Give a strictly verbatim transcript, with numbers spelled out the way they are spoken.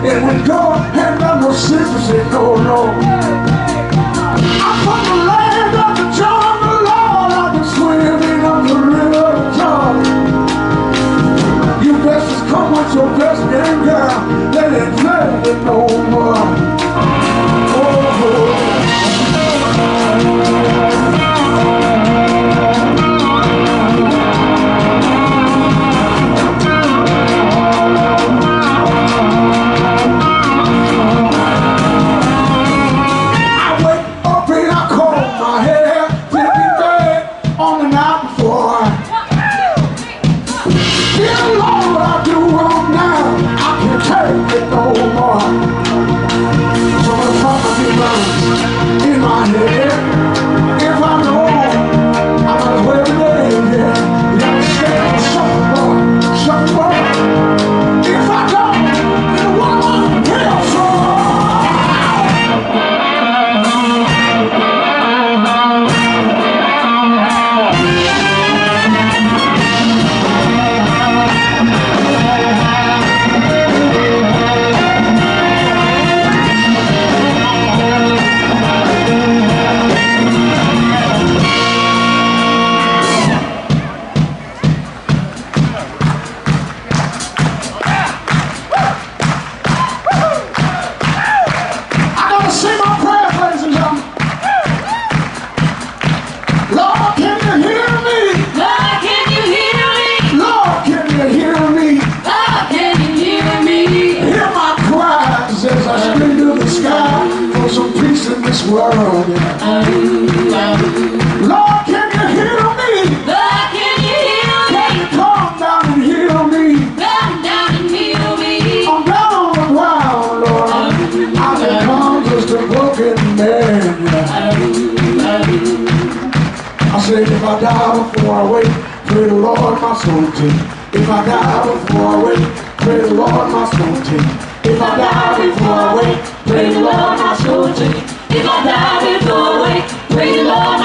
And when God had done no sisters, said no, no. I'm from the land of the jungle, Lord. I've been swimming up the river of Jordan. You best just come with your best game, girl. Let it play it no more. World. Lord, can you heal me? Lord, can you heal me? Can you come down and heal me? Come down and heal me. I'm down on the ground, Lord. I've become just a broken man. I said, if I die before I wake, pray the Lord my soul take. If I die before I wake, pray the Lord my soul take. If I die before I wake, pray the Lord my soul take. If I die before I wake, pray the Lord